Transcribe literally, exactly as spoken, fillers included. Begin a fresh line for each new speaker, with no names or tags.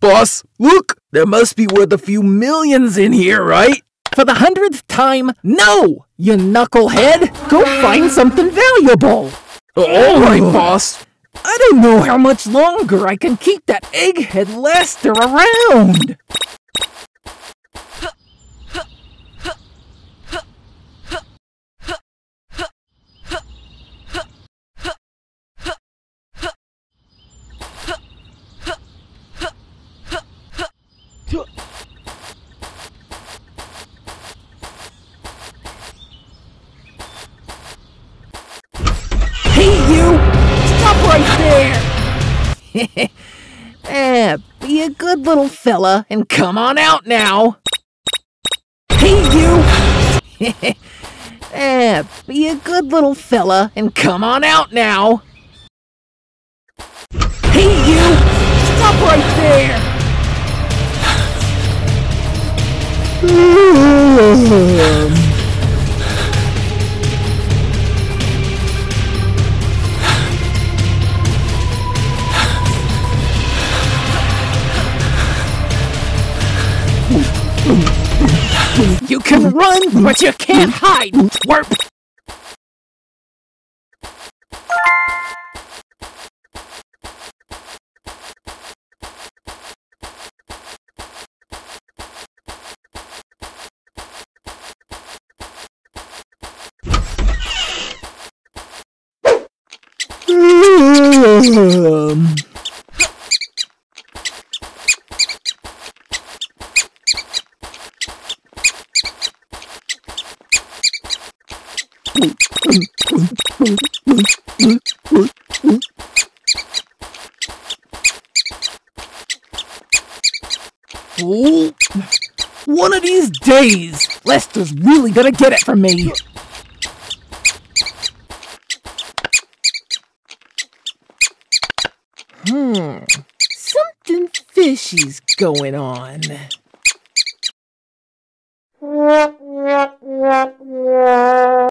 Boss, look! There must be worth a few millions in here, right?
For the hundredth time, no! You knucklehead! Go find something valuable!
All right, boss.
I don't know how much longer I can keep that egghead Lester around! Hey, you! Stop right there! eh, be a good little fella and come on out now! Hey, you! eh, be a good little fella and come on out now! Hey, you! Stop right there! You can run, but you can't hide, twerp! Um... Oh, one of these days, Lester's really gonna get it from me. Hmm, something fishy's going on.